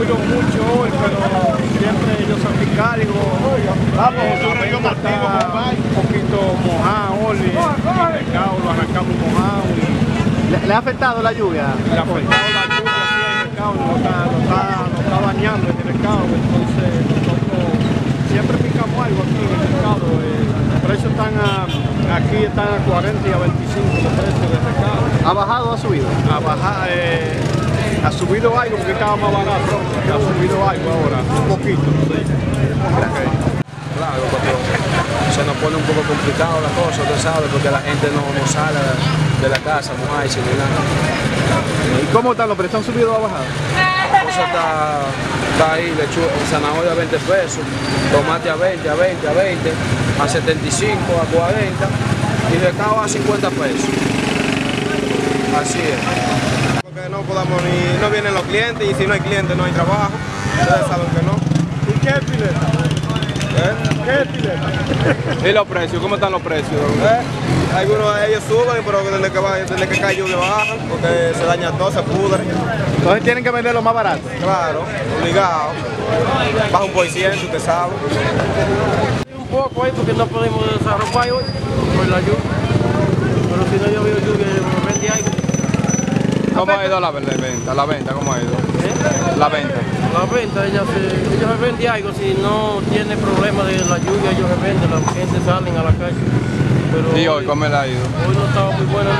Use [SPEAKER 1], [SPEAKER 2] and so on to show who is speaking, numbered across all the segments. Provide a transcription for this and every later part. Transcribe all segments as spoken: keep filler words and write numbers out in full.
[SPEAKER 1] subido mucho hoy, pero siempre ellos son mi cargo. Vamos, la venta está un poquito mojada hoy, y el mercado lo arrancamos mojado. Y
[SPEAKER 2] ¿Le, ¿Le ha afectado la lluvia?
[SPEAKER 1] le ha afectado la lluvia, sí, el mercado lo está, lo está, lo está dañando el mercado, entonces nosotros siempre picamos algo aquí en el mercado. Eh, los precios están a, aquí están a cuarenta y a veinticinco los precios del mercado.
[SPEAKER 2] ¿Ha bajado o ha subido?
[SPEAKER 1] A bajar, eh, ha subido algo porque estaba más barato, ha subido algo ahora, un poquito. Sí. Okay.
[SPEAKER 3] Claro, cuando se nos pone un poco complicado la cosa, usted sabe, porque la gente no, no sale de la casa, mojarse ni nada.
[SPEAKER 2] ¿Y cómo están los precios? ¿Han subido o ha bajado?
[SPEAKER 3] La cosa está, está ahí, lechuga, zanahoria a veinte pesos, tomate a veinte, a veinte, a veinte, a setenta y cinco, a cuarenta y recado a cincuenta pesos. Así es.
[SPEAKER 4] Porque no podamos ni, no vienen los clientes y si no hay clientes no hay trabajo, ustedes saben que no.
[SPEAKER 1] ¿Y qué es pileta?
[SPEAKER 4] ¿Eh?
[SPEAKER 1] ¿Qué es pileta?
[SPEAKER 4] ¿Y los precios? ¿Cómo están los precios? ¿Eh? Algunos de ellos suben, pero desde que, va, desde que cae lluvia bajan, porque se daña todo, se pudre.
[SPEAKER 2] Entonces tienen que venderlo más barato.
[SPEAKER 4] Claro, obligado. Baja un por ciento, usted sabe.
[SPEAKER 5] Un poco ahí porque no podemos desarrollar hoy por la lluvia. Pero si no yo veo lluvia, me vendí algo.
[SPEAKER 4] ¿Cómo ha ido la venta? ¿La venta cómo ha ido?
[SPEAKER 5] ¿Eh?
[SPEAKER 4] La venta.
[SPEAKER 5] La venta, ella se, ellos se venden algo, si no tiene problema de la lluvia, ellos se venden, la gente salen a la calle. Pero
[SPEAKER 4] ¿Y hoy cómo le ha ido?
[SPEAKER 5] Hoy no estaba muy buena.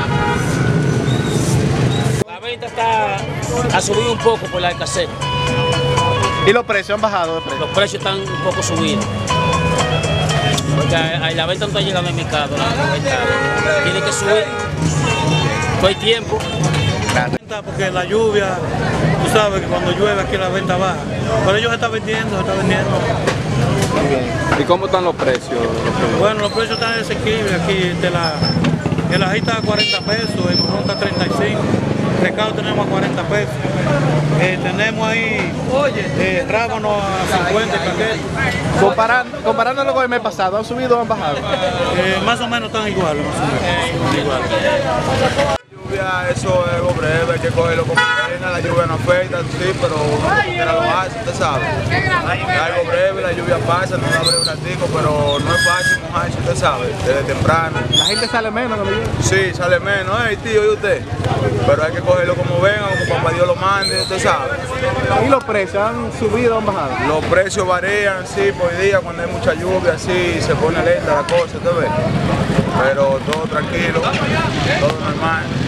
[SPEAKER 6] La venta está, ha subido un poco por la escasez.
[SPEAKER 2] ¿Y los precios han bajado de precio?
[SPEAKER 6] Los precios están un poco subidos. Porque a, a la venta no está llegando al mercado. La venta tiene que subir. No hay tiempo.
[SPEAKER 5] Porque la lluvia, tú sabes que cuando llueve aquí la venta baja. Pero ellos se están vendiendo, se están vendiendo.
[SPEAKER 2] Muy bien.
[SPEAKER 4] ¿Y cómo están los precios?
[SPEAKER 5] Bueno, los precios están asequibles aquí. De la, el ají está a cuarenta pesos, el morrón está a treinta y cinco. El recado tenemos a cuarenta pesos. Eh, tenemos ahí eh, rábanos a cincuenta el paquete.
[SPEAKER 2] Comparando, comparándolo con el mes pasado, ¿han subido o han bajado?
[SPEAKER 5] Eh, más o menos están iguales, más o menos. Igual.
[SPEAKER 4] Eso es algo breve, hay que cogerlo como venga, la lluvia no afecta, sí, pero uno quiera lo hace, usted sabe. Es algo breve, la lluvia pasa, no abre un ratico, pero no es fácil mojarse, usted sabe, desde temprano.
[SPEAKER 2] La gente sale menos cuando llueve.
[SPEAKER 4] Sí, sale menos, hey tío, ¿y usted? Pero hay que cogerlo como venga, como papá Dios lo mande, usted sabe.
[SPEAKER 2] ¿Y los precios han subido o han bajado?
[SPEAKER 4] Los precios varían, sí, por día, cuando hay mucha lluvia, sí, se pone lenta la cosa, usted ve. Pero todo tranquilo, todo normal.